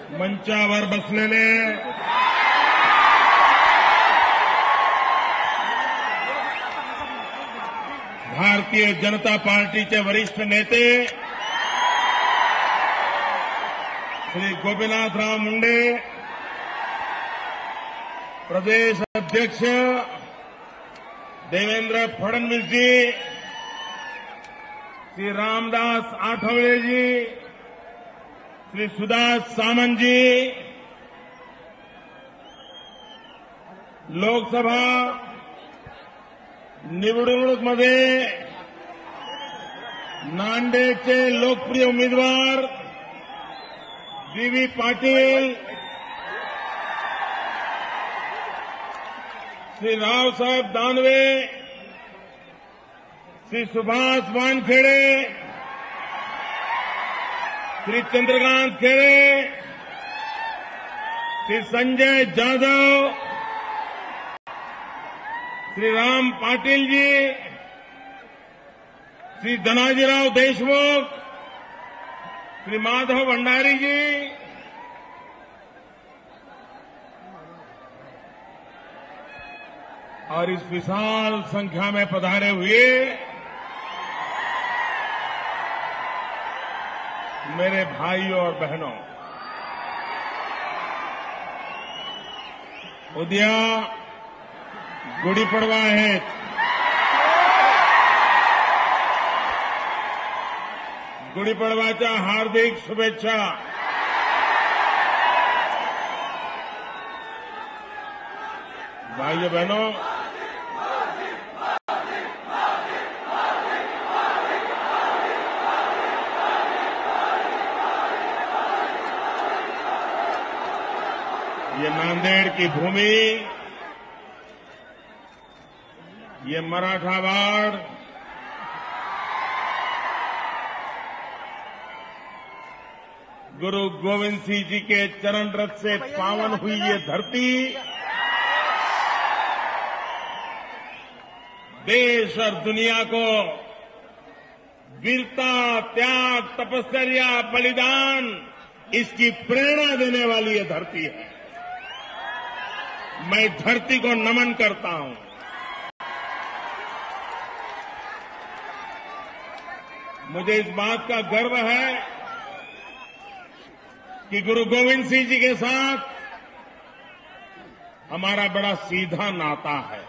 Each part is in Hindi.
मंचावर बसलेले भारतीय जनता पार्टीचे वरिष्ठ नेते श्री गोपीनाथराव मुंडे, प्रदेश अध्यक्ष देवेंद्र फडणवीस जी, श्री रामदास आठवले जी, श्री सुभाष सामंत जी, लोकसभा निवडणुकीमध्ये नांदेडचे लोकप्रिय उमेदवार बी पाटील, श्री रावसाहेब दानवे, श्री सुभाष वानखेडे, श्री चंद्रकांत खेड़े, श्री संजय जाधव, श्री राम पाटिल जी, श्री धनाजीराव देशमुख, श्री माधव भंडारी जी, और इस विशाल संख्या में पधारे हुए मेरे भाइयों और बहनों, उद्या गुड़ी पड़वा है। गुड़ी पड़वाच्या हार्दिक शुभेच्छा। भाइयों बहनों, ये नांदेड़ की भूमि, ये मराठावाड़, गुरु गोविंद सिंह जी के चरण रथ से पावन हुई ये धरती देश और दुनिया को वीरता, त्याग, तपस्या, बलिदान इसकी प्रेरणा देने वाली ये धरती है। मैं धरती को नमन करता हूं। मुझे इस बात का गर्व है कि गुरु गोविंद सिंह जी के साथ हमारा बड़ा सीधा नाता है।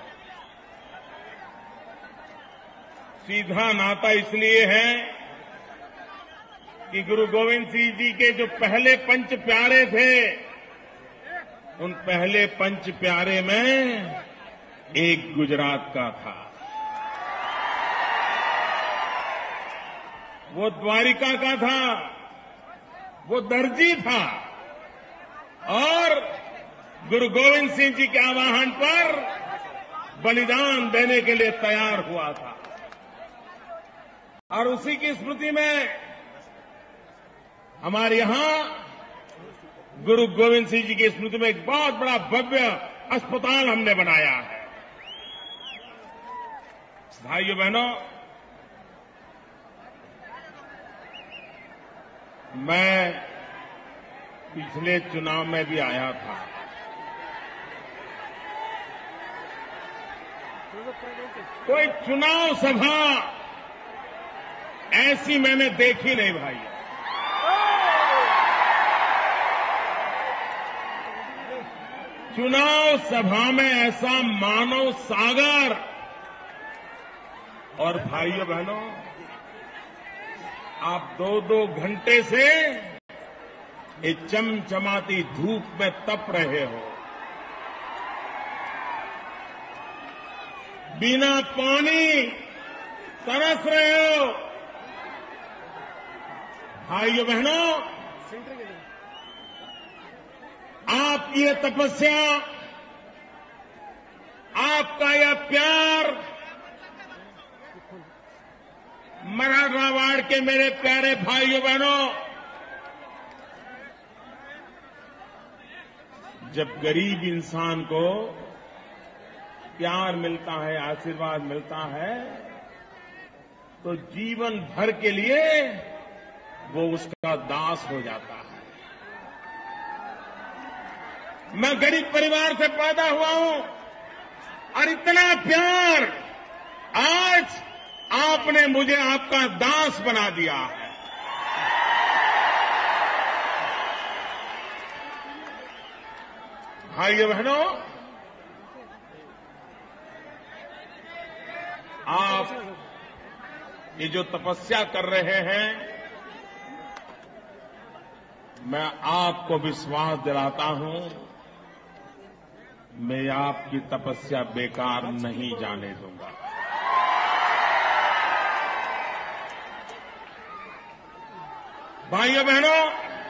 सीधा नाता इसलिए है कि गुरु गोविंद सिंह जी के जो पहले पंच प्यारे थे, उन पहले पंच प्यारे में एक गुजरात का था। वो द्वारिका का था, वो दर्जी था और गुरु गोविंद सिंह जी के आह्वान पर बलिदान देने के लिए तैयार हुआ था। और उसी की स्मृति में हमारे यहां गुरु गोविंद सिंह जी की स्मृति में एक बहुत बड़ा भव्य अस्पताल हमने बनाया है। भाइयों बहनों, मैं पिछले चुनाव में भी आया था। कोई चुनाव सभा ऐसी मैंने देखी नहीं भाई। चुनाव सभा में ऐसा मानव सागर, और भाइयों बहनों, आप 2-2 घंटे से ये चमचमाती धूप में तप रहे हो, बिना पानी तरस रहे हो। भाइयों बहनों, आपकी ये तपस्या, आपका यह प्यार मराठवाड़ के मेरे प्यारे भाइयों बहनों, जब गरीब इंसान को प्यार मिलता है, आशीर्वाद मिलता है, तो जीवन भर के लिए वो उसका दास हो जाता है। मैं गरीब परिवार से पैदा हुआ हूं और इतना प्यार आज आपने मुझे आपका दास बना दिया है। भाइयों बहनों, आप ये जो तपस्या कर रहे हैं, मैं आपको विश्वास दिलाता हूं, मैं आपकी तपस्या बेकार नहीं जाने दूंगा। भाइयों बहनों,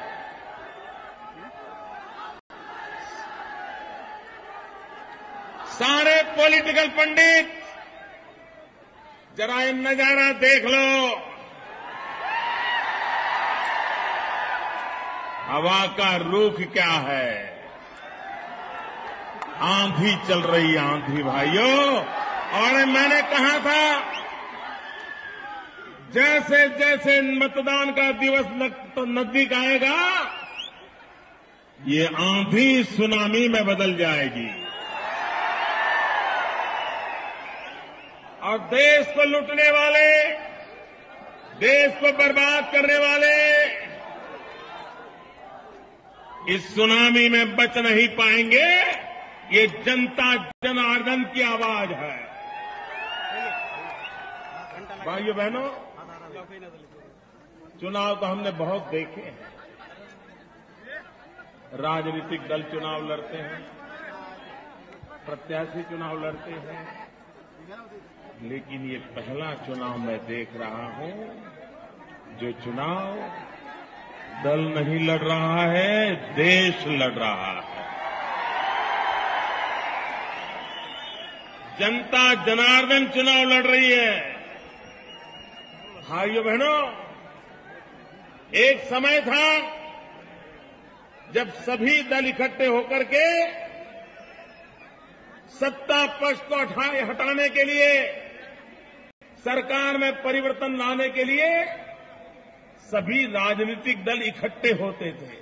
सारे पॉलिटिकल पंडित जरा ये नजारा देख लो। हवा का रुख क्या है? आंधी चल रही, आंधी भाइयों। और मैंने कहा था, जैसे जैसे मतदान का दिवस नजदीक आएगा, ये आंधी सुनामी में बदल जाएगी और देश को लूटने वाले, देश को बर्बाद करने वाले इस सुनामी में बच नहीं पाएंगे। ये जनता जनार्दन की आवाज है। भाइयों बहनों, चुनाव तो हमने बहुत देखे हैं। राजनीतिक दल चुनाव लड़ते हैं, प्रत्याशी चुनाव लड़ते हैं, लेकिन ये पहला चुनाव मैं देख रहा हूं जो चुनाव दल नहीं लड़ रहा है, देश लड़ रहा है। जनता जनार्दन चुनाव लड़ रही है। भाइयों बहनों, एक समय था जब सभी दल इकट्ठे होकर के सत्ता पक्ष को हटाने के लिए, सरकार में परिवर्तन लाने के लिए सभी राजनीतिक दल इकट्ठे होते थे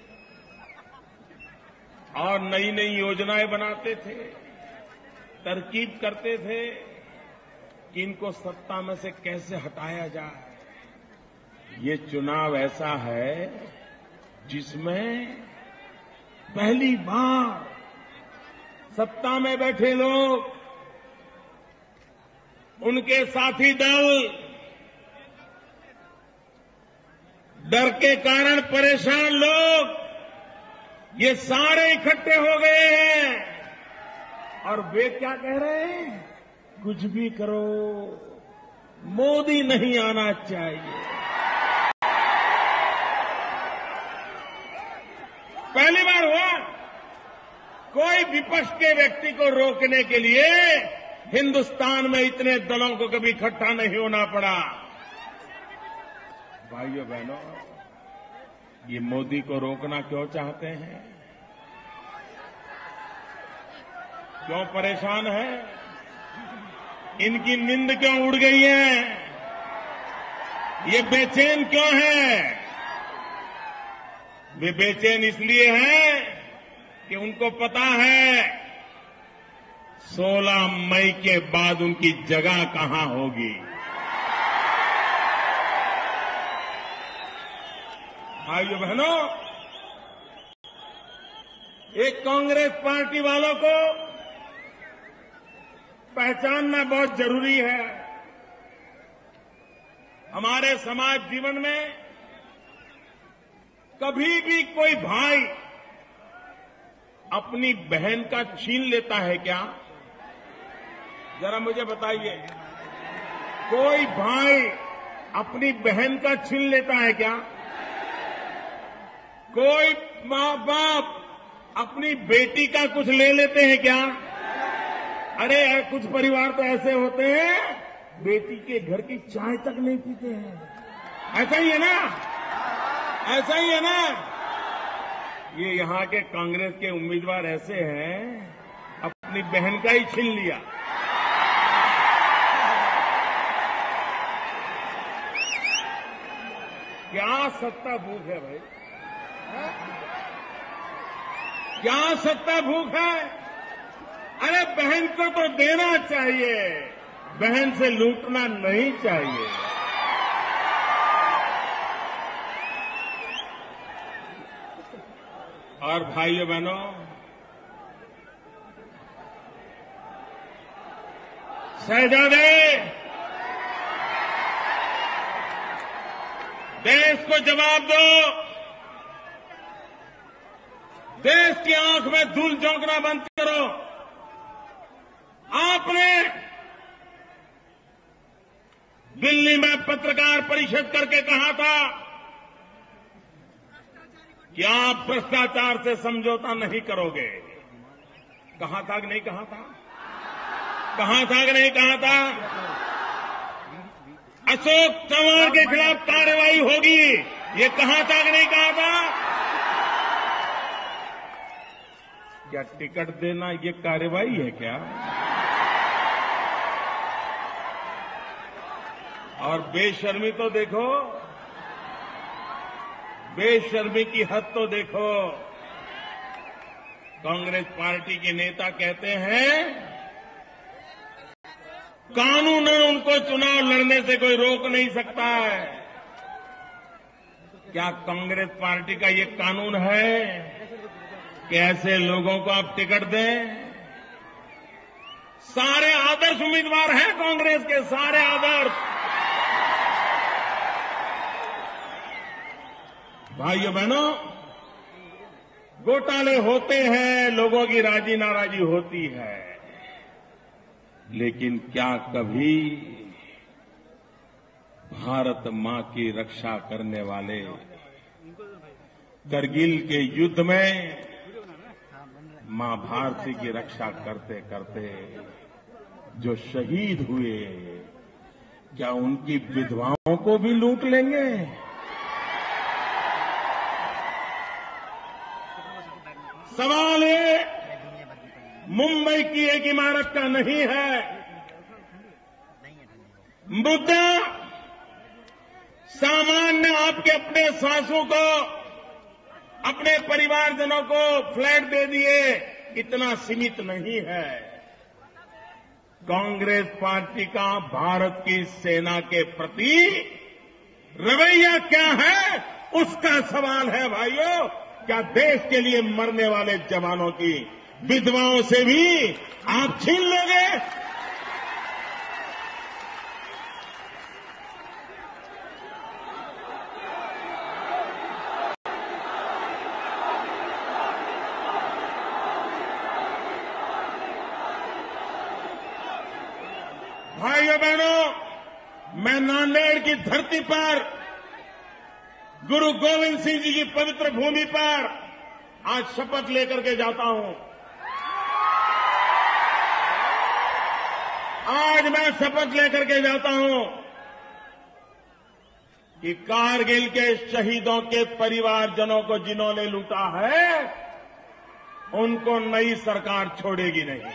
और नई नई योजनाएं बनाते थे, तरकीब करते थे कि इनको सत्ता में से कैसे हटाया जाए। ये चुनाव ऐसा है जिसमें पहली बार सत्ता में बैठे लोग, उनके साथी दल डर के कारण परेशान लोग, ये सारे इकट्ठे हो गए हैं और वे क्या कह रहे हैं? कुछ भी करो, मोदी नहीं आना चाहिए। पहली बार हुआ कोई विपक्ष के व्यक्ति को रोकने के लिए हिंदुस्तान में इतने दलों को कभी इकट्ठा नहीं होना पड़ा। भाइयों बहनों, ये मोदी को रोकना क्यों चाहते हैं? क्यों परेशान है? इनकी नींद क्यों उड़ गई है? ये बेचैन क्यों है? वे बेचैन इसलिए हैं कि उनको पता है 16 मई के बाद उनकी जगह कहां होगी। भाइयों बहनों, एक कांग्रेस पार्टी वालों को पहचानना बहुत जरूरी है। हमारे समाज जीवन में कभी भी कोई भाई अपनी बहन का छीन लेता है क्या? जरा मुझे बताइए, कोई भाई अपनी बहन का छीन लेता है क्या? कोई मां बाप अपनी बेटी का कुछ ले लेते हैं क्या? अरे कुछ परिवार तो ऐसे होते हैं, बेटी के घर की चाय तक नहीं पीते हैं। ऐसा ही है ना? ऐसा ही है ना? ये यहां के कांग्रेस के उम्मीदवार ऐसे हैं, अपनी बहन का ही छीन लिया। क्या सत्ता भूख है भाई? क्या सत्ता भूख है? अरे बहन को तो देना चाहिए, बहन से लूटना नहीं चाहिए। और भाइयों बहनों, शहजादे, देश को जवाब दो। देश की आंख में धूल झोंकना बंद करो। आपने दिल्ली में पत्रकार परिषद करके कहा था कि आप भ्रष्टाचार से समझौता नहीं करोगे। कहा था कि नहीं कहा था? कहा था कि नहीं कहा था? अशोक चव्हाण के खिलाफ कार्रवाई होगी, ये कहा था कि नहीं कहा था? क्या टिकट देना ये कार्रवाई है क्या? और बेशर्मी तो देखो, बेशर्मी की हद तो देखो। कांग्रेस पार्टी के नेता कहते हैं कानूनन उनको चुनाव लड़ने से कोई रोक नहीं सकता है। क्या कांग्रेस पार्टी का ये कानून है कि ऐसे लोगों को आप टिकट दें? सारे आदर्श उम्मीदवार हैं कांग्रेस के, सारे आदर्श। भाइयों बहनों, घोटाले होते हैं, लोगों की राजी नाराजी होती है, लेकिन क्या कभी भारत मां की रक्षा करने वाले करगिल के युद्ध में मां भारती की रक्षा करते करते जो शहीद हुए, क्या उनकी विधवाओं को भी लूट लेंगे? सवाल ये मुंबई की एक इमारत का नहीं है। मुद्दा सामान्य आपके अपने सासू को, अपने परिवारजनों को फ्लैट दे दिए, इतना सीमित नहीं है। कांग्रेस पार्टी का भारत की सेना के प्रति रवैया क्या है, उसका सवाल है भाइयों। क्या देश के लिए मरने वाले जवानों की विधवाओं से भी आप छीन लोगे? भाइयों बहनों, मैं नांदेड़ की धरती पर, गुरु गोविंद सिंह जी की पवित्र भूमि पर आज शपथ लेकर के जाता हूं। आज मैं शपथ लेकर के जाता हूं कि कारगिल के शहीदों के परिवारजनों को जिन्होंने लूटा है, उनको नई सरकार छोड़ेगी नहीं।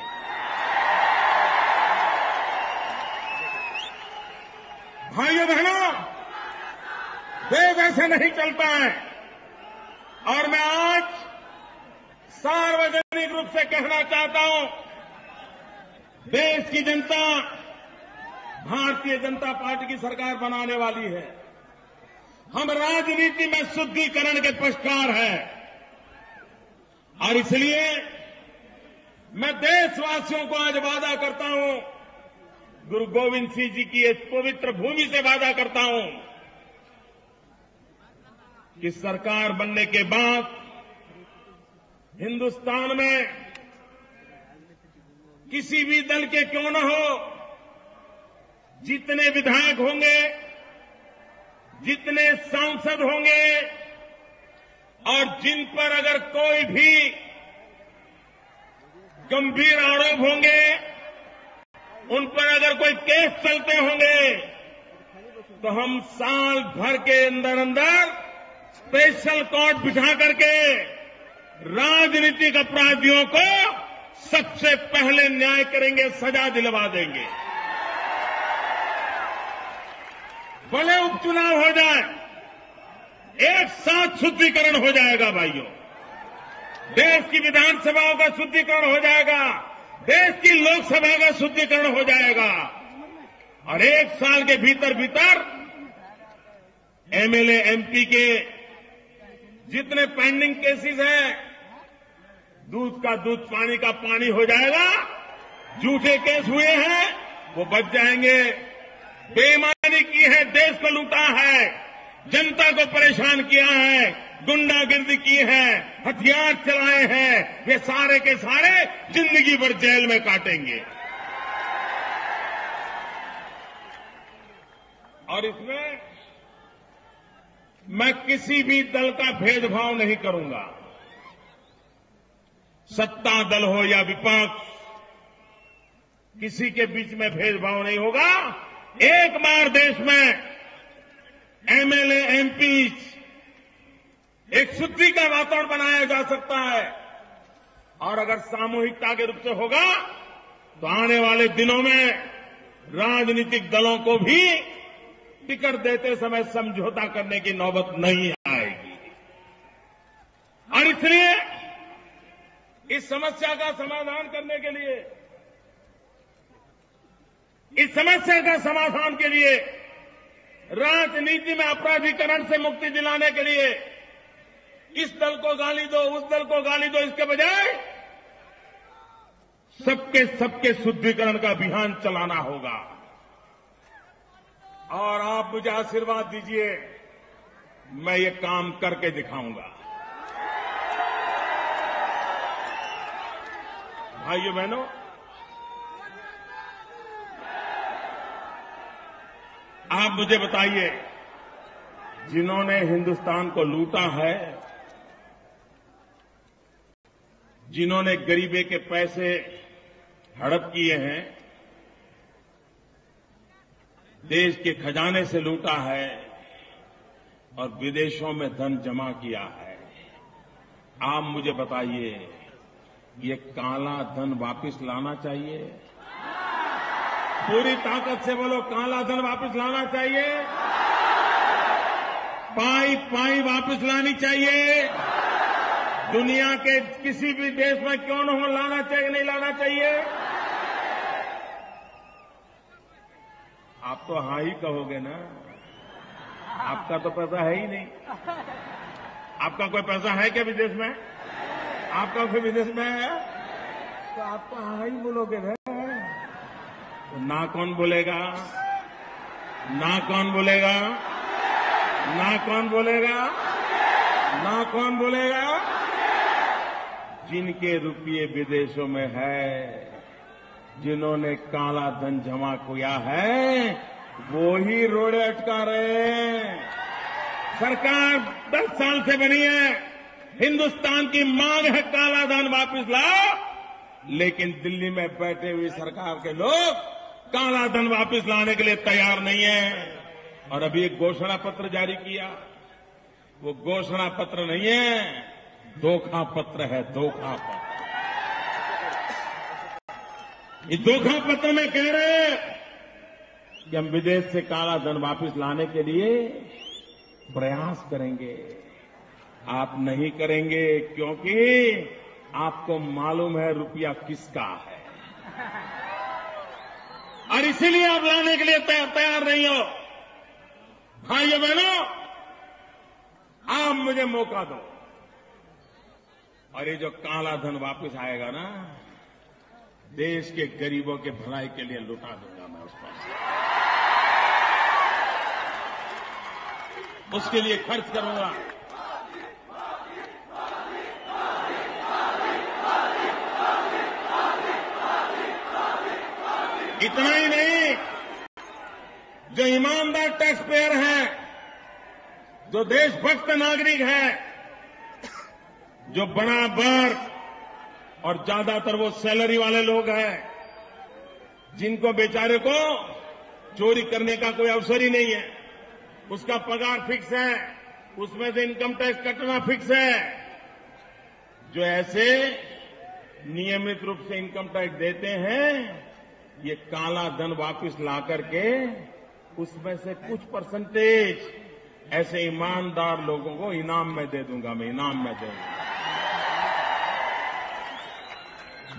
भाइयों बहनों, देश ऐसे नहीं चलता है। और मैं आज सार्वजनिक रूप से कहना चाहता हूं, देश की जनता भारतीय जनता पार्टी की सरकार बनाने वाली है। हम राजनीति में शुद्धिकरण के पक्षकार हैं और इसलिए मैं देशवासियों को आज वादा करता हूं, गुरु गोविंद सिंह जी की इस पवित्र भूमि से वादा करता हूं कि सरकार बनने के बाद हिंदुस्तान में किसी भी दल के क्यों न हो, जितने विधायक होंगे, जितने सांसद होंगे और जिन पर अगर कोई भी गंभीर आरोप होंगे, उन पर अगर कोई केस चलते होंगे, तो हम साल भर के अंदर अंदर स्पेशल कोर्ट बिठा करके राजनीतिक अपराधियों को सबसे पहले न्याय करेंगे, सजा दिलवा देंगे। भले उपचुनाव हो जाए, एक साथ शुद्धिकरण हो जाएगा भाइयों। देश की विधानसभाओं का शुद्धिकरण हो जाएगा, देश की लोकसभा का शुद्धिकरण हो जाएगा और 1 साल के भीतर भीतर एमएलए एमपी के जितने पेंडिंग केसेस हैं, दूध का दूध पानी का पानी हो जाएगा। झूठे केस हुए हैं वो बच जाएंगे। बेईमानी की है, देश को लूटा है, जनता को परेशान किया है, गुंडागिर्दी की है, हथियार चलाए हैं, ये सारे के सारे जिंदगी भर जेल में काटेंगे। और इसमें मैं किसी भी दल का भेदभाव नहीं करूंगा। सत्ता दल हो या विपक्ष, किसी के बीच में भेदभाव नहीं होगा। एक बार देश में एमएलए एमपी एक शुद्धि का वातावरण बनाया जा सकता है और अगर सामूहिकता के रूप से होगा तो आने वाले दिनों में राजनीतिक दलों को भी टिकट देते समय समझौता करने की नौबत नहीं आएगी। और इसलिए इस समस्या का समाधान करने के लिए, इस समस्या का समाधान के लिए, राजनीति में अपराधीकरण से मुक्ति दिलाने के लिए इस दल को गाली दो, उस दल को गाली दो, इसके बजाय सबके शुद्धिकरण का अभियान चलाना होगा। और आप मुझे आशीर्वाद दीजिए, मैं ये काम करके दिखाऊंगा। भाइयों बहनों, आप मुझे बताइए, जिन्होंने हिंदुस्तान को लूटा है, जिन्होंने गरीबी के पैसे हड़प किए हैं, देश के खजाने से लूटा है और विदेशों में धन जमा किया है, आप मुझे बताइए, ये काला धन वापस लाना चाहिए? पूरी ताकत से बोलो, काला धन वापस लाना चाहिए? पाई पाई वापस लानी चाहिए? दुनिया के किसी भी देश में क्यों न हो, लाना चाहिए नहीं लाना चाहिए? आप तो हाँ ही कहोगे ना, आपका तो पैसा है ही नहीं। आपका कोई पैसा है क्या विदेश में? आपका कोई विदेश में है तो आप तो हाँ ही बोलोगे ना। तो ना कौन बोलेगा? ना कौन बोलेगा? ना कौन बोलेगा? ना कौन बोलेगा? जिनके रुपये विदेशों में है, जिन्होंने काला धन जमा किया है, वो ही रोड़े अटका रहे हैं। सरकार 10 साल से बनी है, हिंदुस्तान की मांग है काला धन वापस लाओ, लेकिन दिल्ली में बैठे हुए सरकार के लोग काला धन वापस लाने के लिए तैयार नहीं है। और अभी एक घोषणा पत्र जारी किया, वो घोषणा पत्र नहीं है, धोखा पत्र है, धोखा पत्र। इस धोखा पत्र में कह रहे हैं कि हम विदेश से काला धन वापस लाने के लिए प्रयास करेंगे। आप नहीं करेंगे क्योंकि आपको मालूम है रुपया किसका है, और इसीलिए आप लाने के लिए तैयार नहीं हो। भाइयों बहनों, आप मुझे मौका दो और ये जो काला धन वापस आएगा ना, देश के गरीबों के भलाई के लिए लुटा दूंगा मैं उसके लिए खर्च करूंगा। इतना ही नहीं, जो ईमानदार टैक्स पेयर हैं, जो देशभक्त नागरिक हैं, जो बराबर और ज्यादातर वो सैलरी वाले लोग हैं, जिनको बेचारे को चोरी करने का कोई अवसर ही नहीं है, उसका पगार फिक्स है, उसमें से इनकम टैक्स कटना फिक्स है, जो ऐसे नियमित रूप से इनकम टैक्स देते हैं, ये काला धन वापस ला करके उसमें से कुछ परसेंटेज ऐसे ईमानदार लोगों को इनाम में दे दूंगा, मैं इनाम में दे दूंगा।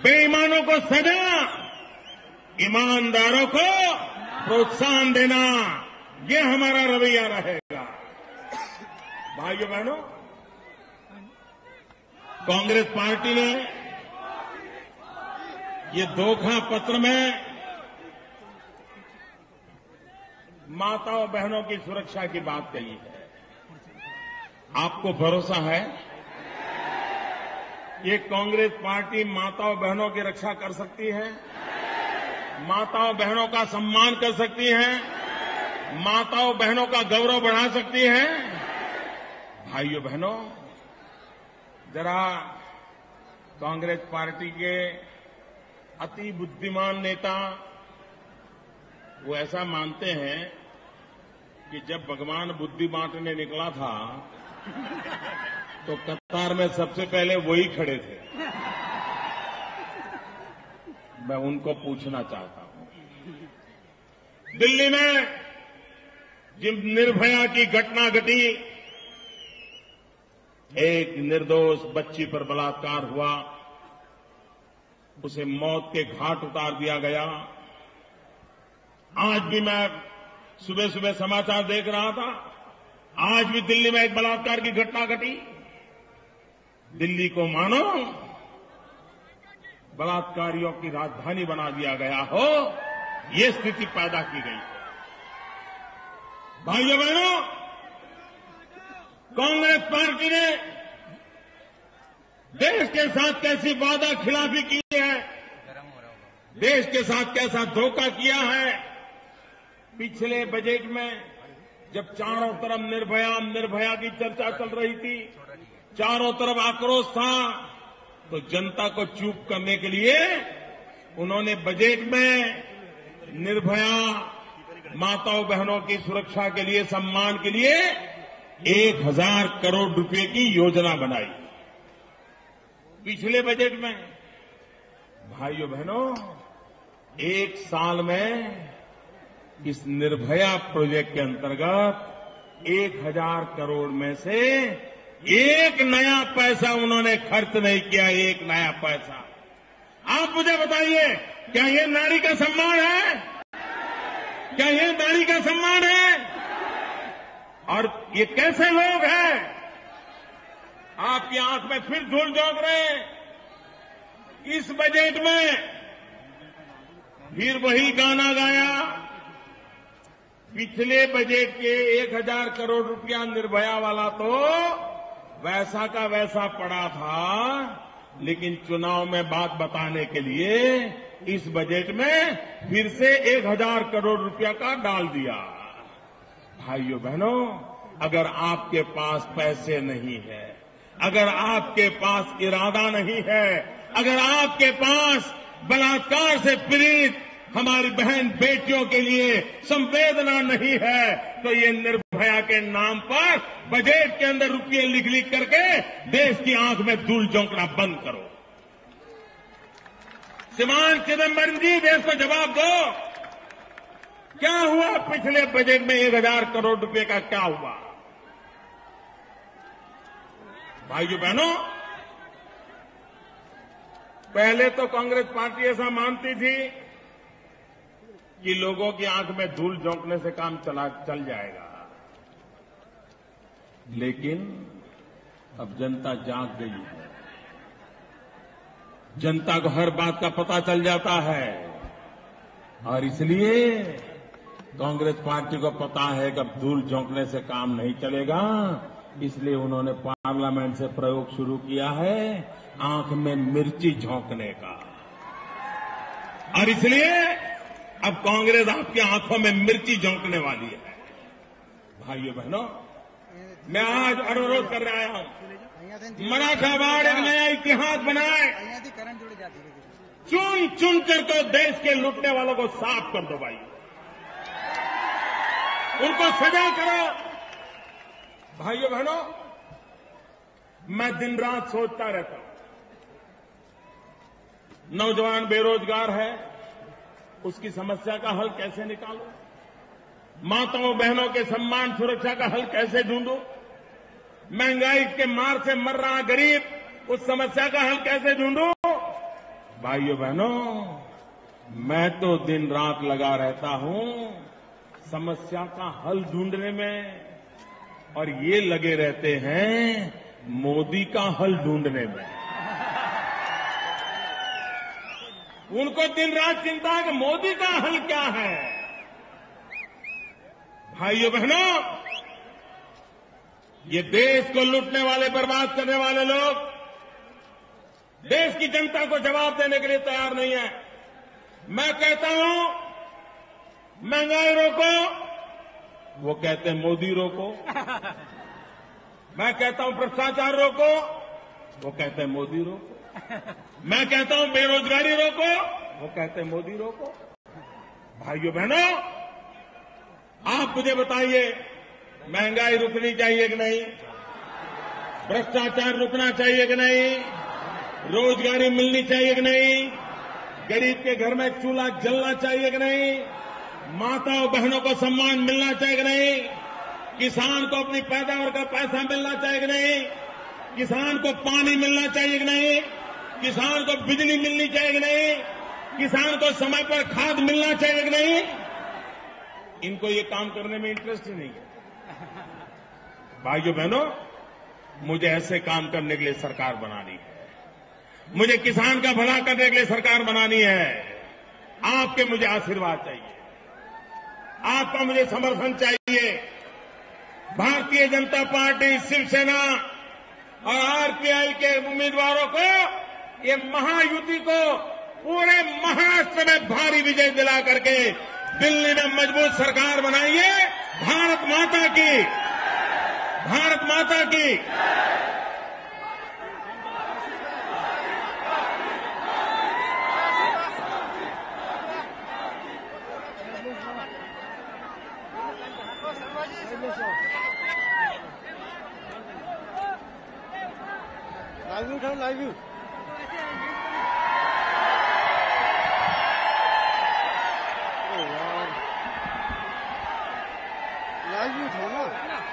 बेईमानों को सजा, ईमानदारों को प्रोत्साहन देना, ये हमारा रवैया रहेगा। भाइयों बहनों, कांग्रेस पार्टी ने ये धोखा पत्र में माताओं बहनों की सुरक्षा की बात कही है। आपको भरोसा है ये कांग्रेस पार्टी माताओं बहनों की रक्षा कर सकती है, माताओं बहनों का सम्मान कर सकती है, माताओं बहनों का गौरव बढ़ा सकती है? भाइयों बहनों, जरा कांग्रेस पार्टी के अति बुद्धिमान नेता वो ऐसा मानते हैं कि जब भगवान बुद्धि बांटने निकला था तो कतार में सबसे पहले वही खड़े थे। मैं उनको पूछना चाहता हूं, दिल्ली में जिन निर्भया की घटना घटी, एक निर्दोष बच्ची पर बलात्कार हुआ, उसे मौत के घाट उतार दिया गया। आज भी मैं सुबह सुबह समाचार देख रहा था, आज भी दिल्ली में एक बलात्कार की घटना घटी। दिल्ली को मानो बलात्कारियों की राजधानी बना दिया गया हो, ये स्थिति पैदा की गई है। भाइयों बहनों, कांग्रेस पार्टी ने देश के साथ कैसी वादा खिलाफी की है, देश के साथ कैसा धोखा किया है। पिछले बजट में जब चारों तरफ निर्भया की चर्चा चल रही थी, चारों तरफ आक्रोश था, तो जनता को चुप करने के लिए उन्होंने बजट में निर्भया माताओं बहनों की सुरक्षा के लिए, सम्मान के लिए 1000 करोड़ रुपए की योजना बनाई पिछले बजट में। भाइयों बहनों, एक साल में इस निर्भया प्रोजेक्ट के अंतर्गत 1000 करोड़ में से एक नया पैसा उन्होंने खर्च नहीं किया, एक नया पैसा। आप मुझे बताइए, क्या ये नारी का सम्मान है? क्या ये नारी का सम्मान है? और ये कैसे लोग हैं? आपकी आंख में फिर धूल झोंक रहे हैं। इस बजट में फिर वही गाना गाया। पिछले बजट के 1000 करोड़ रुपया निर्भया वाला तो वैसा का वैसा पड़ा था, लेकिन चुनाव में बात बताने के लिए इस बजट में फिर से 1000 करोड़ रुपया का डाल दिया। भाइयों बहनों, अगर आपके पास पैसे नहीं है, अगर आपके पास इरादा नहीं है, अगर आपके पास बलात्कार से पीड़ित हमारी बहन बेटियों के लिए संवेदना नहीं है, तो ये निर्भया के नाम पर बजट के अंदर रुपये लिख लिख करके देश की आंख में धूल झोंकना बंद करो। श्रीमान चिदंबरम जी, देश को जवाब दो, क्या हुआ पिछले बजट में 1000 करोड़ रुपए का क्या हुआ? भाइयों बहनों, पहले तो कांग्रेस पार्टी ऐसा मानती थी कि लोगों की आंख में धूल झोंकने से काम चल जाएगा, लेकिन अब जनता जाग गई है। जनता को हर बात का पता चल जाता है, और इसलिए कांग्रेस पार्टी को पता है कि अब धूल झोंकने से काम नहीं चलेगा, इसलिए उन्होंने पार्लियामेंट से प्रयोग शुरू किया है आंख में मिर्ची झोंकने का। और इसलिए अब कांग्रेस आपकी आंखों में मिर्ची झोंकने वाली है। भाइयों बहनों, मैं आज अनुरोध कर रहा हूं, मराठवाड़ एक नया इतिहास बनाए, चुन चुन कर तो देश के लूटने वालों को साफ कर दो भाई, उनको सजा करो। भाइयों बहनों, मैं दिन रात सोचता रहता हूं, नौजवान बेरोजगार है, उसकी समस्या का हल कैसे निकालूं, माताओं बहनों के सम्मान सुरक्षा का हल कैसे ढूंढूं, महंगाई के मार से मर रहा गरीब, उस समस्या का हल कैसे ढूंढूं। भाइयों बहनों, मैं तो दिन रात लगा रहता हूं समस्या का हल ढूंढने में, और ये लगे रहते हैं मोदी का हल ढूंढने में। उनको दिन रात चिंता है कि मोदी का हल क्या है। भाइयों बहनों, ये देश को लूटने वाले, बर्बाद करने वाले लोग देश की जनता को जवाब देने के लिए तैयार नहीं है। मैं कहता हूं महंगाई रोको, वो कहते हैं मोदी रोको। मैं कहता हूं भ्रष्टाचार रोको, वो कहते हैं मोदी रोको। मैं कहता हूं बेरोजगारी रोको, वो कहते हैं मोदी रोको। भाइयों बहनों, आप मुझे बताइए, महंगाई रुकनी चाहिए कि नहीं? भ्रष्टाचार रुकना चाहिए कि नहीं? रोजगारी मिलनी चाहिए कि नहीं? गरीब के घर में चूल्हा जलना चाहिए कि नहीं? माताओं बहनों को सम्मान मिलना चाहिए कि नहीं? किसान को अपनी पैदावार का पैसा मिलना चाहिए कि नहीं? किसान को पानी मिलना चाहिए कि नहीं? किसान को बिजली मिलनी चाहिए कि नहीं? किसान को समय पर खाद मिलना चाहिए कि नहीं? इनको ये काम करने में इंटरेस्ट ही नहीं है। भाइयों बहनों, मुझे ऐसे काम करने के लिए सरकार बनानी है। मुझे किसान का भला करने के लिए सरकार बनानी है। आपके मुझे आशीर्वाद चाहिए, आपका मुझे समर्थन चाहिए। भारतीय जनता पार्टी, शिवसेना और आरपीआई के उम्मीदवारों को, ये महायुति को पूरे महाराष्ट्र में भारी विजय दिला करके दिल्ली में मजबूत सरकार बनाइए। भारत माता की, भारत माता की। लाइव उठाओ, लाइव। लाइव उठाओ ना।